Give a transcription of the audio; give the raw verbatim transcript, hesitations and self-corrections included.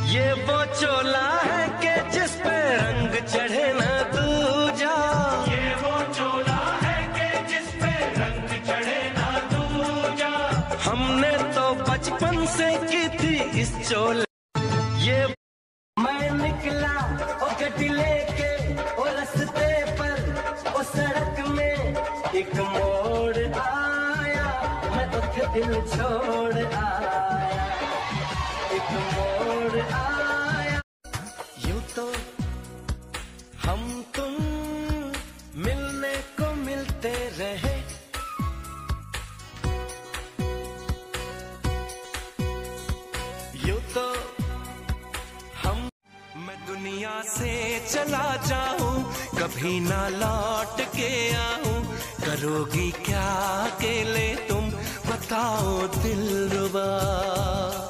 ये वो चोला है कि जिस पे रंग चढ़े न दूजा। ये वो चोला है कि जिस पे रंग चढ़े न दूजा। हमने तो बचपन से की थी इस चोले। ये मैं निकला ओ गड्डी लेके ओ रास्ते पर ओ सड़क में एक मोड़ आया, मैं उठ दिल छोड़ आया, एक मोड़ आया। यूं तो हम तुम मिलने को मिलते रहे, यूं तो हम। मैं दुनिया से चला जाऊं, कभी ना लौट के आऊं, करोगी क्या अकेले तुम बताओ दिलरुबा।